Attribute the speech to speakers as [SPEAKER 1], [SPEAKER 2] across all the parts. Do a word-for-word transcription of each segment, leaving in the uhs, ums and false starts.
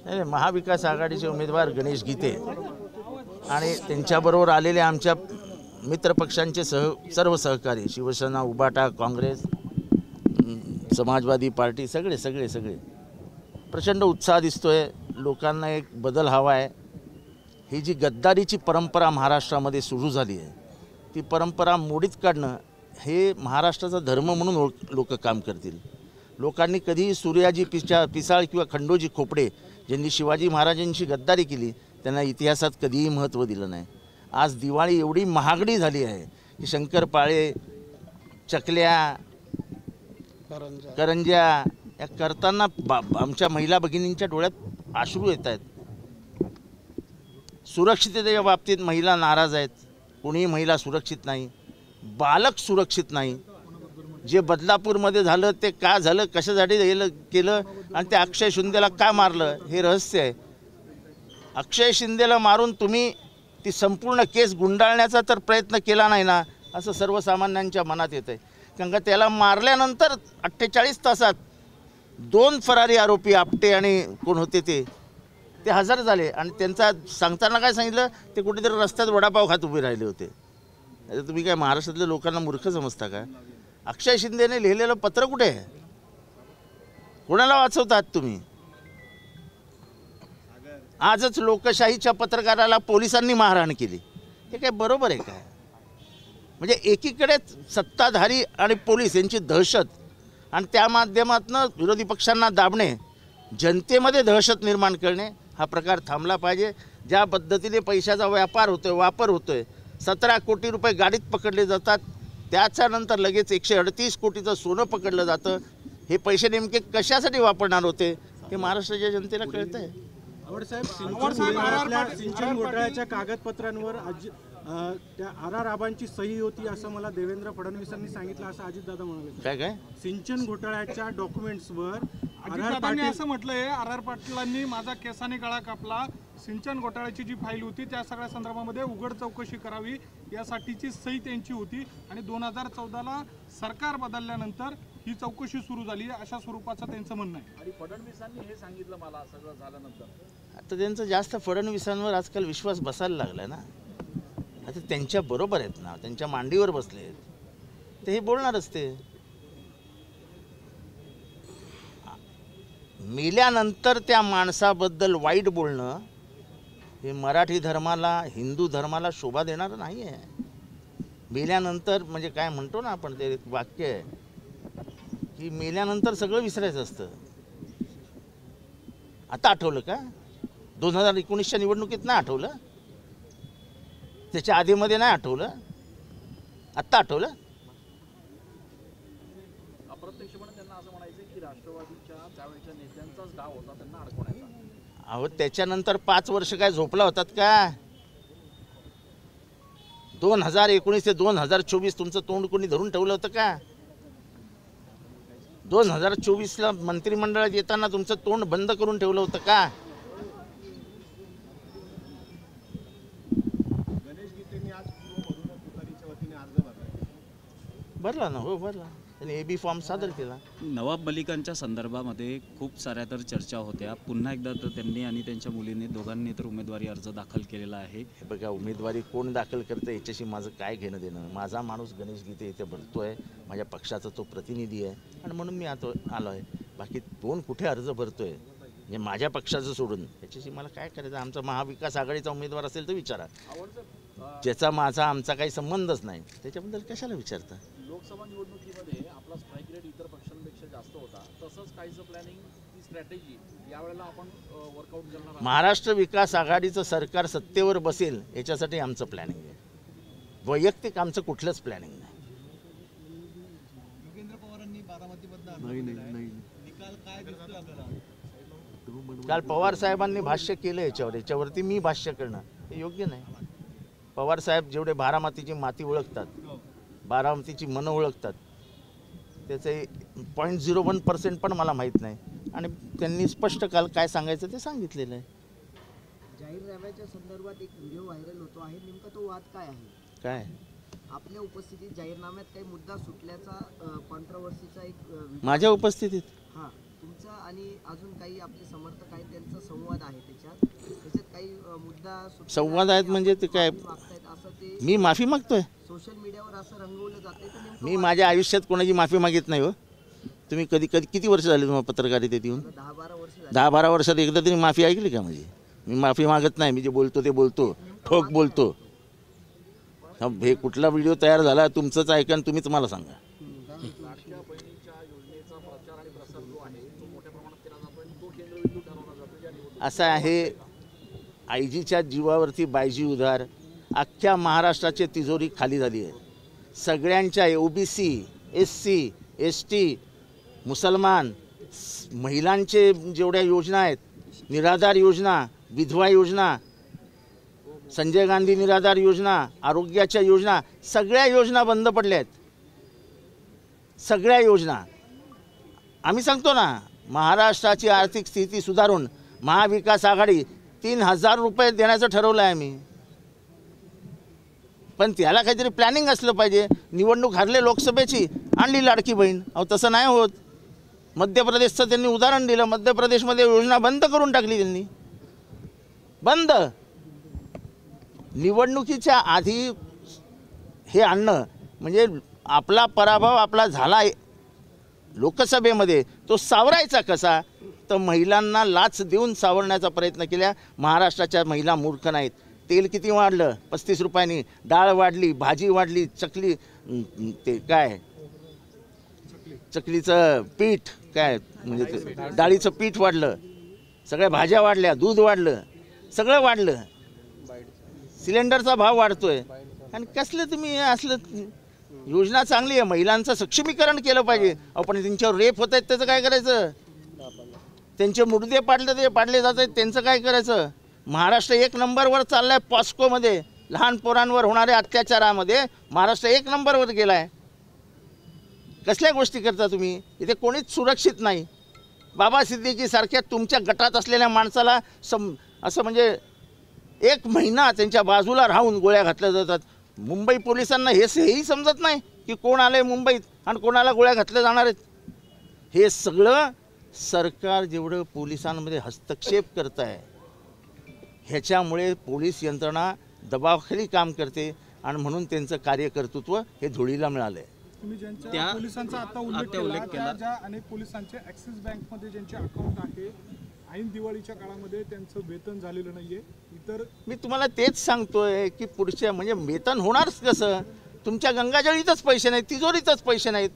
[SPEAKER 1] नाही, महाविकास आघाडीचे उमेदवार गणेश गीते आणि त्यांच्याबरोबर आलेले आमच्या मित्रपक्षांचे सह सर्व सहकारी शिवसेना, उबाटा, काँग्रेस, समाजवादी पार्टी सगळे सगळे सगळे प्रचंड उत्साह दिसतोय. लोकांना एक बदल हवा आहे. ही जी गद्दारीची परंपरा महाराष्ट्रामध्ये सुरू झाली आहे ती परंपरा मोडीत काढणं हे महाराष्ट्राचा धर्म म्हणून लोक काम करतील. लोकांनी कधीही सूर्याजी पिसा पिसाळ किंवा खंडोजी खोपडे ज्यांनी शिवाजी महाराजांची गद्दारी केली त्यांना इतिहासात कधीही महत्त्व दिलं नाही. आज दिवाळी एवढी महागडी झाली आहे की शंकरपाळे, चकल्या, करंज्या या करताना आमच्या महिला भगिनींच्या डोळ्यात अश्रू येत आहेत. सुरक्षिततेच्या बाबतीत महिला नाराज आहेत. कोणीही महिला सुरक्षित नाही, बालक सुरक्षित नाही. जे बदलापूरमध्ये झालं ते का झालं, कशासाठी गेलं केलं आणि ते अक्षय शिंदेला का मारलं हे रहस्य आहे. अक्षय शिंदेला मारून तुम्ही ती संपूर्ण केस गुंडाळण्याचा तर प्रयत्न केला नाही ना असं सर्वसामान्यांच्या मनात येतं आहे. कारण का त्याला मारल्यानंतर अठ्ठेचाळीस तासात दोन फरारी आरोपी आपटे आणि कोण होते ते ते हजर झाले आणि त्यांचा सांगताना काय सांगितलं ते कुठेतरी रस्त्यात वडापाव खात उभे राहिले होते. आता तुम्ही काय महाराष्ट्रातल्या लोकांना मूर्ख समजता का? अक्षय शिंदेने लिहिलेलं पत्र कुठे आहे? कोणाला वाचवतात तुम्ही? आजच लोकशाहीच्या पत्रकाराला पोलिसांनी मारहाण केली. हे काय बरोबर आहे काय? म्हणजे एकीकडे सत्ताधारी आणि पोलीस यांची दहशत आणि त्या माध्यमातून विरोधी पक्षांना दाबणे, जनतेमध्ये दहशत निर्माण करणे हा प्रकार थांबला पाहिजे. ज्या पद्धतीने पैशाचा व्यापार होतोय, वापर होतोय, सतरा कोटी रुपये गाडीत पकडले जातात, त्याच्यानंतर लगेच एकशे अडतीस कोटीचं सोनं पकडलं जातं. हे पैसे नेमके कशासाठी वापरणार होते हे महाराष्ट्राच्या जनतेला कळतं आहे.
[SPEAKER 2] साहेब, सिंचन घोटाळ्याच्या कागदपत्रांवर त्या आर आर आबांची सही होती असं मला देवेंद्र फडणवीसांनी सांगितलं असं अजितदादा म्हणाले.
[SPEAKER 1] काय काय
[SPEAKER 2] सिंचन घोटाळ्याच्या डॉक्युमेंट्सवर
[SPEAKER 3] अजितदादांनी असं म्हटलंय, आर आर पाटलांनी माझा केसाने गळा कापला, सिंचन घोटाळ्याची जी फाईल होती त्या सगळ्या संदर्भामध्ये उघड चौकशी करावी यासाठीची सही त्यांची होती आणि दोन हजार चौदाला सरकार बदलल्यानंतर ही चौकशी सुरू झाली अशा स्वरूपाचं त्यांचं म्हणणं आहे.
[SPEAKER 4] आणि फडणवीसांनी हे सांगितलं मला सगळं झाल्यानंतर.
[SPEAKER 1] आता त्यांचा जास्त फडणवीसांवर आजकाल विश्वास बसायला लागला ना. आता त्यांच्या बरोबर आहेत ना, त्यांच्या मांडीवर बसले आहेत ते हे बोलणारच. ते मेल्यानंतर त्या माणसाबद्दल वाईट बोलणं हे मराठी धर्माला, हिंदू धर्माला शोभा देणारं नाही आहे. मेल्यानंतर म्हणजे काय म्हणतो ना आपण, ते वाक्य आहे की मेल्यानंतर सगळं विसरायचं असतं. आता आठवलं का? दोन हजार एकोणीसच्या निवडणुकीत नाही आठवलं? त्याच्या आधीमध्ये नाही आठवलं? आत्ता आठवलं?
[SPEAKER 4] अप्रत्यक्षपणे त्यांना असं म्हणायचं की राष्ट्रवादीच्या त्यावेळेच्या नेत्यांचाच डाव होता त्यांना अडकवण्याचा.
[SPEAKER 1] अहो, त्याच्यानंतर पाच वर्ष काय झोपला होतात का? दोन हजार एकोणीस ते दोन हजार चोवीस तुमचं तोंड कोणी धरून ठेवलं होतं का? दोन हजार चोवीसला मंत्रिमंडळात येताना तुमचं तोंड बंद करून ठेवलं होतं का? भरला ना. हो भरला. त्यांनी ए बी फॉर्म सादर केला.
[SPEAKER 5] नवाब मलिकांच्या संदर्भामध्ये खूप साऱ्या तर चर्चा होत्या. पुन्हा एकदा तर त्यांनी आणि त्यांच्या मुलीने दोघांनी तर उमेदवारी अर्ज दाखल केलेला आहे.
[SPEAKER 1] बघा, उमेदवारी कोण दाखल करतं याच्याशी माझं काय घेणं देणं. माझा माणूस गणेश गीते इथे भरतोय, माझ्या पक्षाचा तो प्रतिनिधी आहे आणि म्हणून मी आता आलो आहे. बाकी कोण कुठे अर्ज भरतोय म्हणजे माझ्या पक्षाचं सोडून याच्याशी मला काय करायचं. आमचा महाविकास आघाडीचा उमेदवार असेल तर विचारा. ज्याचा माझा आमचा काही संबंधच नाही त्याच्याबद्दल कशाला विचारता.
[SPEAKER 4] लोकसभा निवडणुकीमध्ये आपला स्ट्राईक रेट इतर पक्षांपेक्षा जास्त होता, तसंच काहीचं प्लॅनिंग, ती स्ट्रॅटेजी यावेळेला आपण वर्कआउट करणार.
[SPEAKER 1] महाराष्ट्र विकास आघाडीचं सरकार सत्तेवर बसेल याच्यासाठी आमचं प्लॅनिंग आहे. वैयक्तिक आमचं कुठलंच प्लॅनिंग नाही.
[SPEAKER 6] योगेंद्र पवारांनी बारामतीमधनं निकाल काय दिसतोय आपल्याला?
[SPEAKER 1] काल पवार साहेबांनी भाष्य केलं याच्यावर. याच्यावरती मी भाष्य करणं हे योग्य नाही. पवार साहेब जेवढे बारामतीची माती ओळखतात, बारामतीची मनं ओळखतात, त्याचे पॉईंट झिरो वन पर्सेंट पण मला माहीत नाही आणि त्यांनी स्पष्ट काल काय सांगायचं ते सांगितलेलं आहे.
[SPEAKER 7] जाहीरनाम्याच्या संदर्भात एक व्हिडिओ व्हायरल होतो आहे, नेमका तो वाद काय आहे?
[SPEAKER 1] काय
[SPEAKER 7] आपल्या उपस्थितीत जाहीरनाम्यात काही मुद्दा सुटल्याचा कॉन्ट्रोवर्सीचा एक
[SPEAKER 1] माझ्या उपस्थितीत
[SPEAKER 7] हां तुमचा आणि अजून काही आपले समर्थक आहेत त्यांचा संवाद सुद्धा सुटलेला
[SPEAKER 1] संवाद आहेत म्हणजे ते काय,
[SPEAKER 7] माफी मागतायत असं ते
[SPEAKER 1] मी माफी मागतोय.
[SPEAKER 7] सोशल मीडियावर असं रंगवलं जाते तर नेमकं
[SPEAKER 1] मी माझ्या आयुष्यात कोणाची माफी मागित नाही हो. तुम्ही कधी कधी किती वर्ष झाले तुम्हाला पत्रकारितेत येऊन?
[SPEAKER 7] दहा बारा वर्ष झाली.
[SPEAKER 1] दहा बारा वर्षात एकदा तरी माफी ऐकली का माझी? मी माफी मागत नाही. मी जे बोलतो ते बोलतो, ठोक बोलतो. हा, हे कुठला व्हिडिओ तयार झाला तुमचंच ऐका आणि तुम्हीच मला सांगा.
[SPEAKER 4] लाडक्या बहिणीच्या योजनेचा प्रचार आणि प्रसार जो आहे तो मोठ्या प्रमाणात केला जातो आणि तो केंद्रबिंदू ठरवला जातो या निवडणुकीत.
[SPEAKER 1] असं आहे, आईजीच्या जीवावरती बायजी उधार. अख्ख्या महाराष्ट्राची तिजोरी खाली झाली आहे. सगळ्यांच्या OBC, S C, S T, मुसलमान, स- महिलांचे जेवढ्या योजना आहेत, निराधार योजना, विधवा योजना, संजय गांधी निराधार योजना, आरोग्याच्या योजना, सगळ्या योजना बंद पडल्या आहेत. सगळ्या योजना. आम्ही सांगतो ना, महाराष्ट्राची आर्थिक स्थिती सुधारून महाविकास आघाडी तीन हजार रुपये देण्याचं ठरवलं आहे आम्ही. पण त्याला काहीतरी प्लॅनिंग असलं पाहिजे. निवडणूक हरले लोकसभेची, आणली लाडकी बहीण. अहो तसं नाही होत. मध्य प्रदेशचं त्यांनी उदाहरण दिलं. मध्य प्रदेशमध्ये योजना बंद करून टाकली त्यांनी, बंद. निवडणुकीच्या आधी हे आणणं म्हणजे आपला पराभव आपला झाला लोकसभेमध्ये, तो सावरायचा कसा? तर महिलांना लाच देऊन सावरण्याचा प्रयत्न केला. महाराष्ट्राच्या महिला मूर्ख नाहीत. तेल किती वाढलं? पस्तीस रुपयांनी. डाळ वाढली, भाजी वाढली, चकली ते काय चकलीचं पीठ काय म्हणजे ते डाळीचं पीठ वाढलं, सगळ्या भाज्या वाढल्या, दूध वाढलं, सगळं वाढलं. सिलेंडरचा भाव वाढतोय. आणि कसलं तुम्ही असलं? योजना चांगली आहे, महिलांचं सक्षमीकरण केलं पाहिजे. आपण त्यांच्यावर रेप होत आहेत त्याचं काय करायचं? त्यांचे मुर्दे पाडले ते पाडले जात आहेत त्यांचं काय करायचं? महाराष्ट्र एक नंबरवर चालला आहे. पॉस्कोमध्ये लहान पोरांवर होणाऱ्या अत्याचारामध्ये महाराष्ट्र एक नंबरवर गेला आहे. कसल्या गोष्टी करता तुम्ही? इथे कोणीच सुरक्षित नाही. बाबा सिद्दीकीसारख्या तुमच्या गटात असलेल्या माणसाला सम असं म्हणजे एक महिना त्यांच्या बाजूला राहून गोळ्या घातल्या जातात. मुंबई पोलिसांना हे हेही समजत नाही की कोण आलं आहे मुंबईत आणि कोणाला गोळ्या घातल्या जाणार आहेत. हे सगळं सरकार जेवढं पोलिसांमध्ये हस्तक्षेप करत आहे ह्याच्यामुळे पोलीस यंत्रणा दबावाखाली काम करते आणि म्हणून त्यांचं कार्यकर्तृत्व हे धुळीला मिळालं आहे.
[SPEAKER 3] तुम्ही ज्यांच्या
[SPEAKER 5] त्या-
[SPEAKER 3] पोलिसांचा आता उल्लेख
[SPEAKER 5] आता
[SPEAKER 3] केला,
[SPEAKER 5] उल्लेख
[SPEAKER 3] त्या
[SPEAKER 5] केला.
[SPEAKER 3] ज्या अनेक पोलिसांचे ॲक्सिस बँकमध्ये ज्यांचे अकाउंट आहे, ऐन दिवाळीच्या काळामध्ये त्यांचं वेतन झालेलं नाहीये. इतर
[SPEAKER 1] मी तुम्हाला तेच सांगतोय की पुढच्या म्हणजे वेतन होणारच कसं? तुमच्या गंगाजळीतच पैसे नाहीत, तिजोरीतच पैसे नाहीत.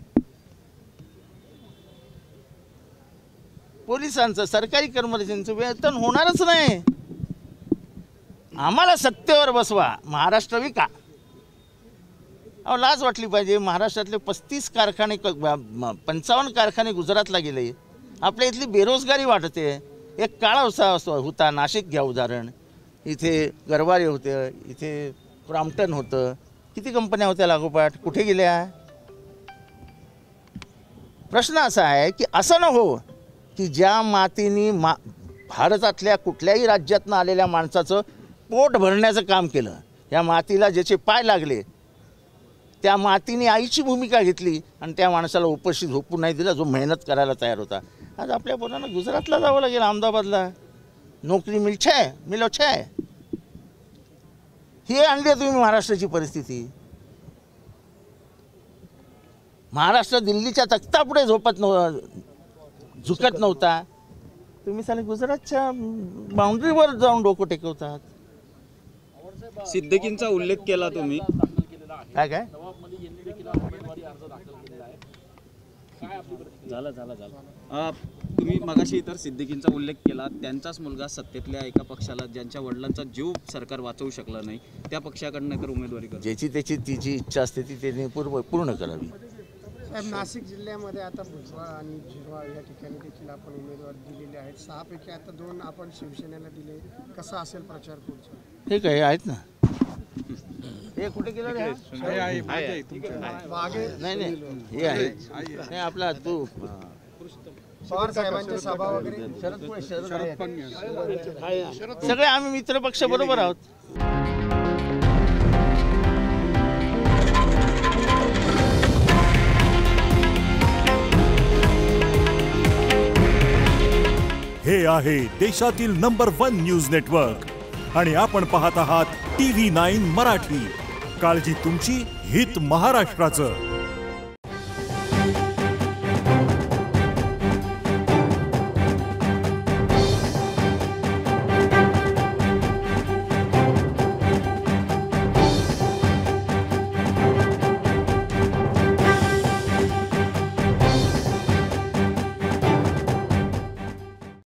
[SPEAKER 1] पोलिसांचं, सरकारी कर्मचाऱ्यांचं वेतन होणारच नाही. आम्हाला सत्तेवर बसवा, महाराष्ट्र विका. अहो लाज वाटली पाहिजे. महाराष्ट्रातले पस्तीस कारखाने पंचावन्न कारखाने गुजरातला गेले. आपल्या इथली बेरोजगारी वाढते. एक काळा असा होता. नाशिक घ्या उदाहरण. इथे गरवारे होते, इथे क्रॉम्प्टन होतं. किती कंपन्या होत्या लागोपाठ, कुठे गेल्या? प्रश्न असा आहे की असं न हो की ज्या मातीने मा भारतातल्या कुठल्याही राज्यातनं आलेल्या माणसाचं पोट भरण्याचं काम केलं, या मातीला ज्याचे पाय लागले त्या मातीने आईची भूमिका घेतली आणि त्या माणसाला उपाशी झोपू नाही दिला जो मेहनत करायला तयार होता. आज आपल्या पोरांना गुजरातला जावं लागेल, अहमदाबादला. नोकरी मिळछे मिलो छे. ही आणली आहे तुम्ही महाराष्ट्राची परिस्थिती. महाराष्ट्र दिल्लीच्या तख्तापुढे झोपत नव झुकत नव्हता. तुम्ही साले गुजरातच्या बाउंड्रीवर जाऊन डोकं टेकवतात.
[SPEAKER 5] सिद्दीकींचा उल्लेख केला तुम्ही.
[SPEAKER 4] दाखल केलेला आहे.
[SPEAKER 1] काय काय
[SPEAKER 4] नवाब मलिक यांनी देखील उमेदवारी अर्ज दाखल केलेला आहे. काय आपली प्रतिक्रिया?
[SPEAKER 5] झालं झालं झालं अ, तुम्ही मगाशी इतर सिद्दीकींचा उल्लेख केला. त्यांचाच मुलगा सत्तेतल्या एका पक्षाला ज्यांच्या वडिलांचा जीव सरकार वाचवू शकलं नाही त्या पक्षाकडनं तर उमेदवारी करतो.
[SPEAKER 1] ज्याची त्याची तिची इच्छा असते ती त्यांनी पूर्व पूर्ण करावी.
[SPEAKER 8] साहेब, नाशिक जिल्ह्यामध्ये आता भुजबळ आणि झिरवाळ या ठिकाणी देखील आपण उमेदवार दिलेले आहेत. सहापैकी आता दोन आपण शिवसेनेला दिले. कसा असेल प्रचार पुढचा?
[SPEAKER 1] हे काय आहेत ना. हे कुठे गेलं रे?
[SPEAKER 8] मागे
[SPEAKER 1] नाही नाही हे आहे नाही आपला तू
[SPEAKER 8] पवार साहेबांची सभा वगैरे.
[SPEAKER 1] शरद पवार, शरद आहे. सगळे आम्ही मित्र पक्ष बरोबर आहोत.
[SPEAKER 9] हे आहे देशातील नंबर वन न्यूज नेटवर्क आणि आपण पाहत आहात टी व्ही नाईन मराठी. काळजी तुमची, हित महाराष्ट्राचं.